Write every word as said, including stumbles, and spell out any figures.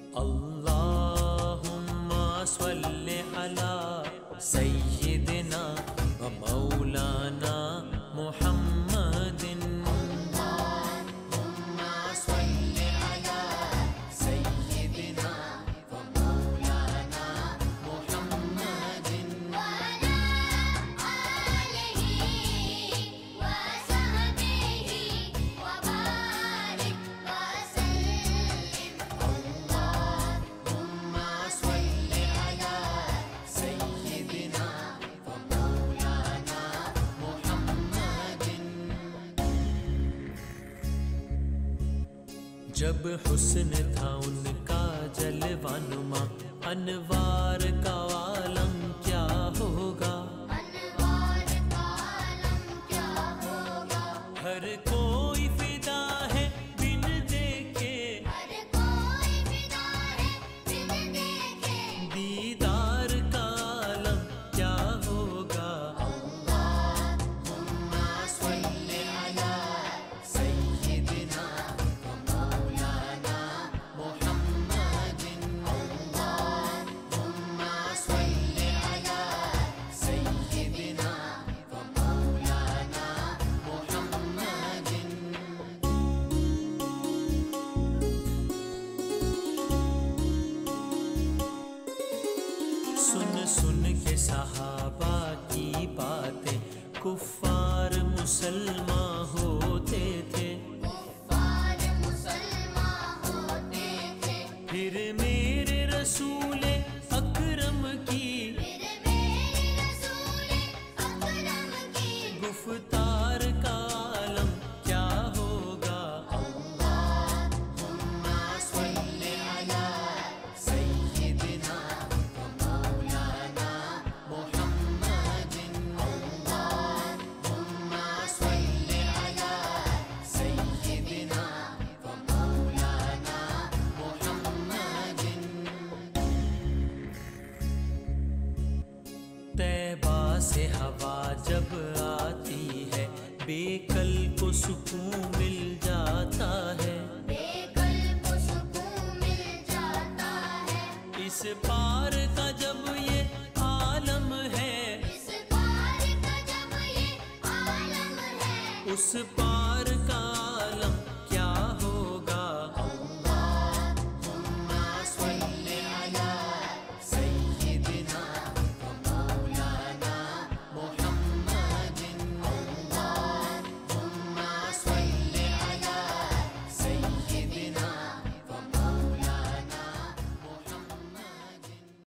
अल्लाहुम्मा स्वल्लि अला सय्यिदिना व मौलाना मुहम्मदिन। अल्लाहुम्मा स्वल्लि अला सय्यिदिना व मौलाना मुहम्मदिन व अला आलिहि व सहबिहि व बारिक व सल्लिम। अल्लाहुम्मा स्वल्लि अला सय्यिदिना व मौलाना मुहम्मदिन। जब हुस्न था उनका जलवानुमा, अनवार का आलम क्या होगा, अनवार का आलम क्या होगा। हर कोई फिदा है बिन देखे, हर कोई फिदा है बिन देखे। दीदार का आलम क्या होगा। अल्लाहुम्मा स्वल्लि अला सय्यिदिना व मौलाना मुहम्मदिन। अल्लाहुम्मा स्वल्लि अला सय्यिदिना व मौलाना मुहम्मदिन। सुन सुन के सहाबा की बातें कुफ्फार मुसलमान होते थे, कुफ्फार मुसलमान होते थे। फिर मेरे रसूले अकरम की, फिर मेरे रसूले अकरम की गुफ्तार का आलम क्या होगा। अल्लाहुम्मा स्वल्लि अला सय्यिदिना व मौलाना मुहम्मदिन। अल्लाहुम्मा स्वल्लि अला सय्यिदिना व मौलाना मुहम्मदिन। तैबा से हवा जब आती है, बेकल को सुकून मिल जाता है, बेकल को सुकून मिल जाता है। इस पार का जब ये आलम है, इस पार का जब ये आलम है, उस पार